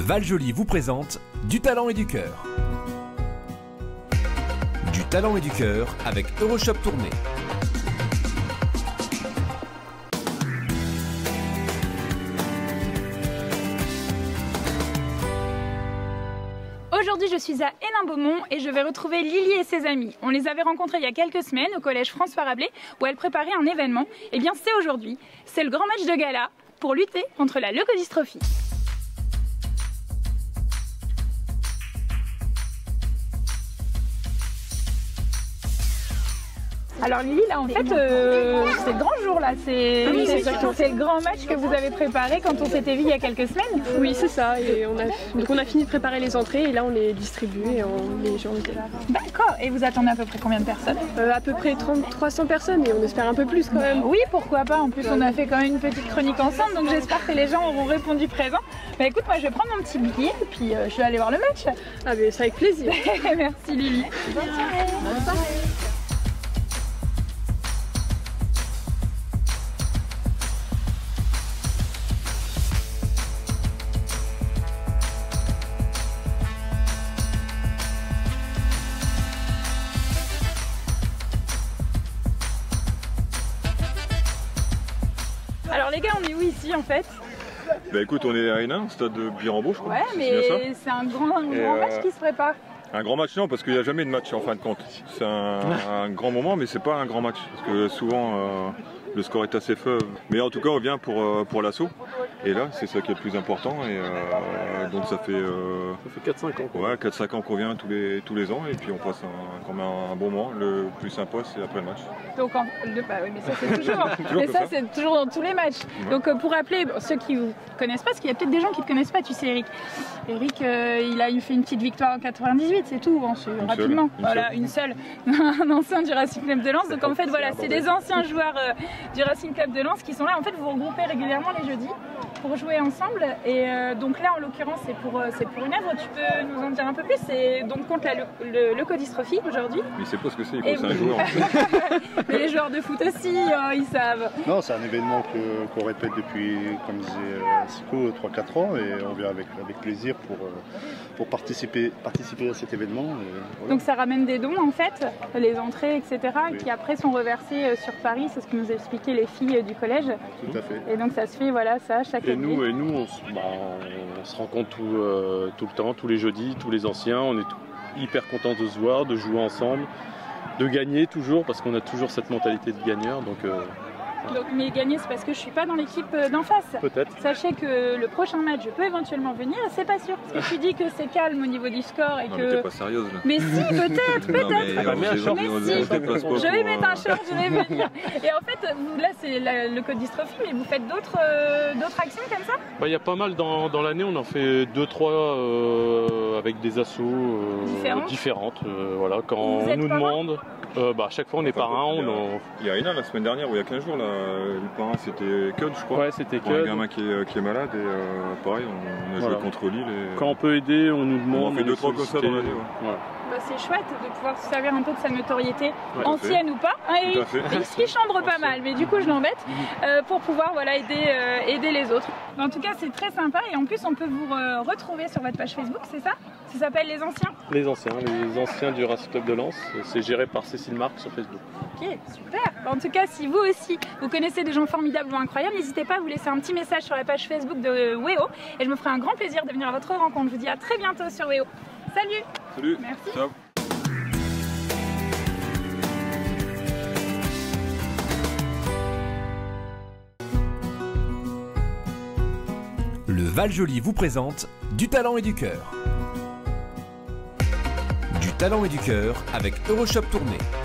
Val-Joli vous présente Du talent et du cœur. Du talent et du cœur avec Euroshop Tournée. Aujourd'hui, je suis à Hénin-Beaumont et je vais retrouver Lily et ses amis. On les avait rencontrés il y a quelques semaines au collège François Rabelais où elles préparaient un événement. Et bien c'est aujourd'hui, c'est le grand match de gala pour lutter contre la leucodystrophie. Alors Lily, là en fait, c'est le grand jour là, c'est le grand match que vous avez préparé quand on s'était vu il y a quelques semaines. Oui, c'est ça, et on a fini de préparer les entrées et là on les distribue et les gens étaient là. D'accord, et vous attendez à peu près combien de personnes? À peu près 300 personnes et on espère un peu plus quand même. Oui, pourquoi pas, en plus on a fait quand même une petite chronique ensemble, donc j'espère que les gens auront répondu présent. Bah écoute, moi je vais prendre mon petit billet et puis je vais aller voir le match. Ah mais c'est avec plaisir. Merci Lily. Bonne soirée. Bonne soirée. Alors les gars, on est où ici en fait? Bah écoute, on est à Hénin, stade de Birambeau, je crois. Ouais, mais c'est un grand match qui se prépare. Un grand match, non, parce qu'il n'y a jamais de match en fin de compte. C'est un grand moment, mais c'est pas un grand match. Parce que souvent, le score est assez faible. Mais en tout cas, on vient pour l'assaut. Et là, c'est ça qui est le plus important. Et donc ça fait 4-5 ans. Ouais, 4-5 ans qu'on vient tous les ans. Et puis on passe quand même un bon moment. Le plus sympa, c'est après le match. Donc, bah oui, mais ça c'est toujours. Mais ça c'est toujours dans tous les matchs. Ouais. Donc pour rappeler ceux qui ne connaissent pas, parce qu'il y a peut-être des gens qui ne te connaissent pas, tu sais Eric. Eric, il a fait une petite victoire en 98, c'est tout, hein, rapidement. Une seule. Un ancien du Racing Club de Lens. Donc en fait voilà, c'est des anciens joueurs du Racing Club de Lens qui sont là. En fait, vous vous regroupez régulièrement les jeudis pour jouer ensemble. Et donc là, en l'occurrence, c'est pour une œuvre. Tu peux nous en dire un peu plus? C'est donc contre la leucodystrophie aujourd'hui. Il sait pas ce que c'est, c'est un joueur. Mais les joueurs de foot aussi, ils savent. Non, c'est un événement qu'on répète depuis, comme disait Sico, 3-4 ans. Et on vient avec plaisir pour participer à cet événement. Et voilà. Donc ça ramène des dons en fait, les entrées, etc. Oui. Qui après sont reversées sur Paris. C'est ce que nous expliquaient les filles du collège. Tout à fait. Et donc ça se fait, voilà, ça, chaque année. Et nous on se rencontre tout le temps, tous les jeudis, tous les anciens. On est hyper contents de se voir, de jouer ensemble, de gagner toujours, parce qu'on a toujours cette mentalité de gagneur. Donc, mais gagner, c'est parce que je suis pas dans l'équipe d'en face. Peut-être. Sachez que le prochain match, je peux éventuellement venir, c'est pas sûr. Parce que tu dis que c'est calme au niveau du score et non, que. Mais t'es pas sérieuse là. Mais si, peut-être. Je vais mettre un short, je vais venir. Et en fait, là, c'est le leucodystrophie, mais vous faites d'autres actions comme ça? Il y a pas mal dans l'année, on en fait 2-3 avec des assos différentes. Voilà, quand on nous demande. À chaque fois on est parrain. Il y a Hénin la semaine dernière, ou il y a 15 jours, là, le parrain c'était Cud, je crois. Ouais, c'était Cud. Un gamin qui est malade et pareil, on a joué contre Lille. Et... Quand on peut aider, on nous demande. On fait 2-3 comme ça dans l'année. Ouais. Bah, c'est chouette de pouvoir se servir un peu de sa notoriété, ancienne ou pas. Hein, il chambre pas mal, mais du coup je l'embête pour pouvoir aider les autres. En tout cas, c'est très sympa et en plus on peut vous retrouver sur votre page Facebook, c'est ça? Ça s'appelle Les Anciens? Les anciens du Racing Club de Lens. C'est géré par Cécile Marc sur Facebook. Ok, super. En tout cas, si vous aussi, vous connaissez des gens formidables ou incroyables, n'hésitez pas à vous laisser un petit message sur la page Facebook de WEO et je me ferai un grand plaisir de venir à votre rencontre. Je vous dis à très bientôt sur WEO. Salut. Salut. Merci. Ciao. Le Val-Joli vous présente Du talent et du cœur. Du talent et du cœur avec Euroshop Tournée.